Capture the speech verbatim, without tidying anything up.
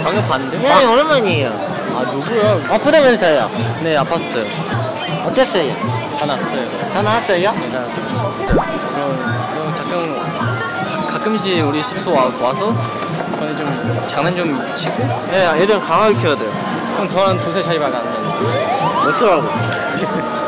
방금 봤는데? 네, 아, 오랜만이에요. 아 누구야? 아프다면서요? 네 아팠어요. 어땠어요? 다 났어요. 다 나왔어요? 네, 다 났어요. 그럼 그럼 가끔 가끔씩 우리 숙소 와, 와서 저희 좀 장난 좀 치고. 네, 애들 강하게 키워야 돼요. 형 저랑 두세 차이밖에 안 나는데. 어쩌라고?